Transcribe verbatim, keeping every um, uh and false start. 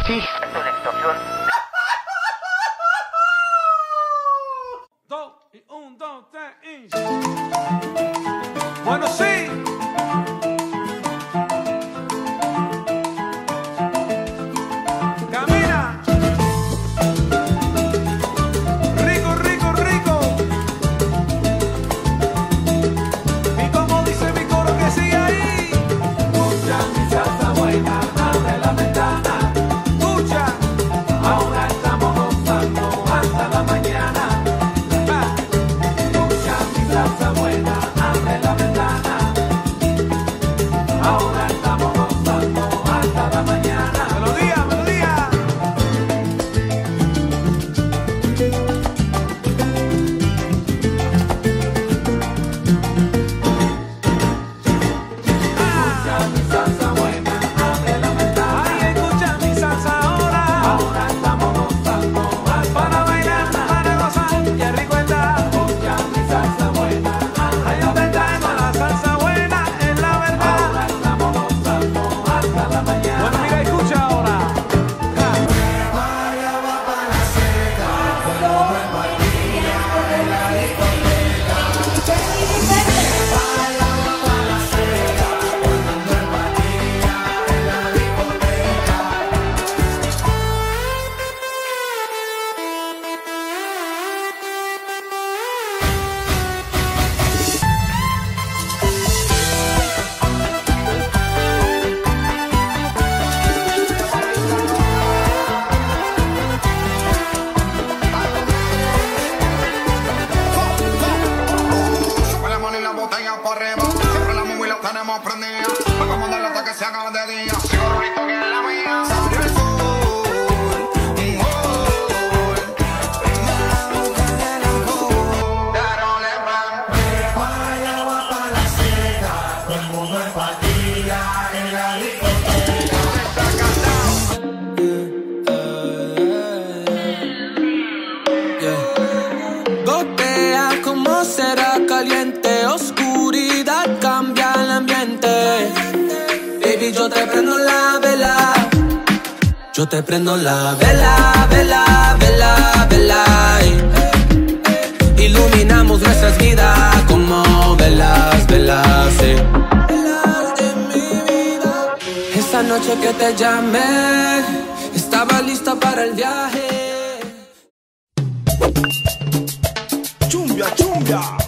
Sí, esto es la extorsión. Dos, y un, dos, tres, y... Bueno, sí. Camina. Rico, rico, rico. Y como dice mi coro que sigue ahí. Escucha mi salsa buena, abre la ventana. Escucha. Ahora estamos gozando hasta la mañana. Escucha mi salsa buena, abre la ventana. Ahora estamos gozando hasta la mañana. Melodía, melodía. Escucha mi salsa buena, abre la ventana. Ay, escucha mi salsa ahora. Ahora estamos gozando para bailar, para gozar. Qué rico está. Escucha mi salsa buena, abre la ventana. La salsa buena es la verdad. Ahora estamos gozando hasta la mañana. Bueno, mira, escucha ahora. Sube la mano y la botella por arriba. Siempre la movie la tenemos prendida. Vamos a darle hasta que se haga de día. Sigo rolito que es la mía. Salió el sol, un gol. Prende la boca del alcohol. Daron el pan. Vaya agua pa' la seca. Todo el mundo en patilla en la discoteca. Está cantado. Gotea como será caliente, oscuridad cambia el ambiente. Baby, yo te prendo la vela. Yo te prendo la vela, vela, vela, vela. Y iluminamos nuestras vidas como velas, velas, sí. Velas de mi vida. Esa noche que te llamé, estaba lista para el viaje. Chumbia, chumbia.